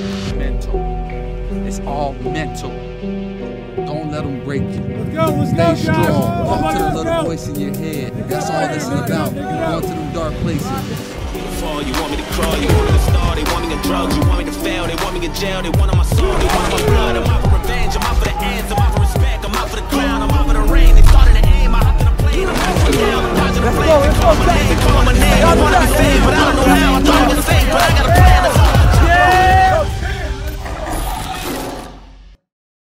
Mental. It's all mental. Don't let them break you. Let's Stay go, strong. Talk to the little go. voice in your head. That's all this is about. Going to them dark places. Fall, you want me to crawl, you want me to star, they want me in drugs, you want me to fail, they want me in jail, they want on my soul, they want my blood. I'm out for revenge, I'm out for the ends, I'm out for respect, I'm out for the crown, I'm out for the rain. They started to aim, I hopped in a plane, I'm out for the down, I'm dodging the flames, they call my name, they call my name, I wanna be famous, but I don't know